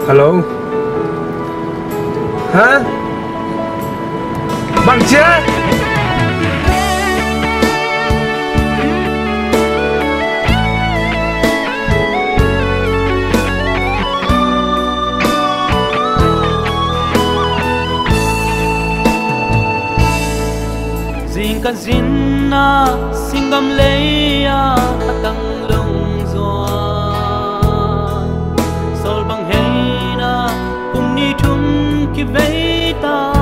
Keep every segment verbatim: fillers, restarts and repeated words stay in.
Hello. Hả? Bằng chưa? Zin kan zin na singam leya atang lung zuan sol bang hey na kum ni thum ki vei ta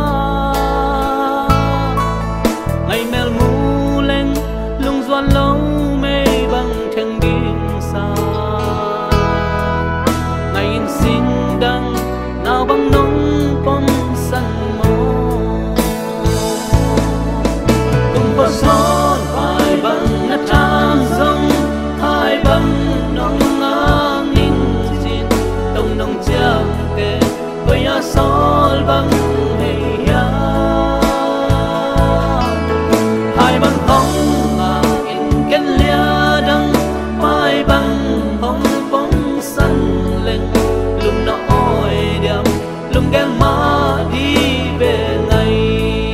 ngày mel mu lên lung zuan lâu mê bang thang điên xa ngày in xin đăng nào bang nông pom san son hai băng nát tham dông hai băng nong ngang ninh chín đông nong chang tê với a sol băng hey ya hai băng hong à in ken lia đăng hai băng hong bóng xanh lên lùng nó oi điam lùng gel ma đi về ngày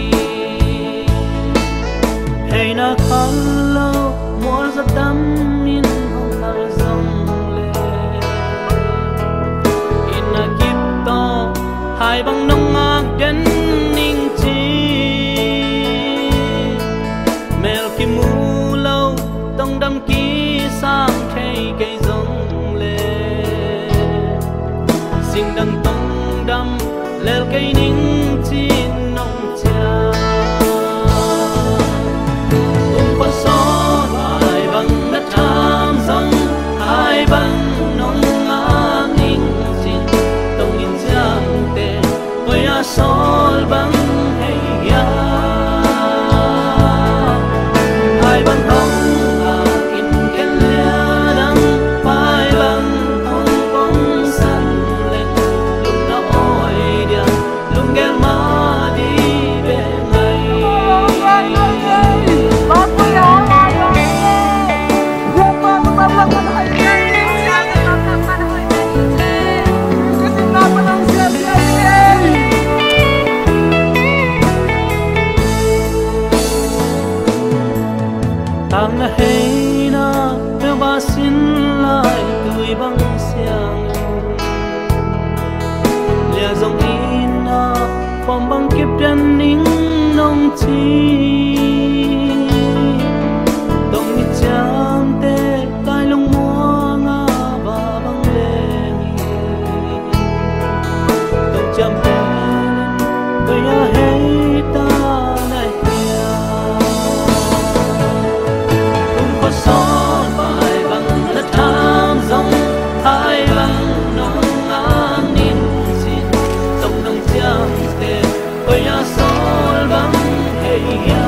na khalo mor za dam min hong har zong le ina kip to hai bang nong ak den ning chi mel ki mu lo tong dam ki sang thei cây zong le sing dang tong dam lel cây ning chi nong cha hai băng nát tham dông hai băng nong ngang ninh chín tông in giang tê với a sol băng hey ya hai băng hong à in ken lia đăng hai băng hong bóng xanh lên lùng nó oi điam lùng gel ma đi về ngày tang na hey na pe ba sin lai tui bang siang lia zong in na phong bang kip den ning nong chi dong ni chang te tai long mua nga ba bang le dong cham hen ko ya hey ta na son hai băng nát tham dông hai băng nong ngang ninh chín tông nong chang tê với a sol băng hey ya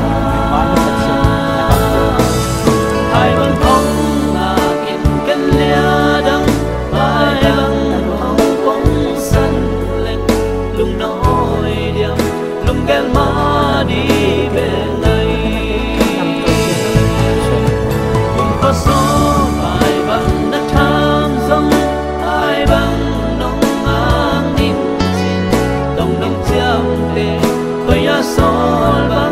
hai băng hong à in ken lia đăng hai băng hong bóng xanh lên lùng nó oi điam lùng gel ma đi về ngày có số hai băng nát tham dông hai băng nong ngang ninh chín tông nong chang tê với a sol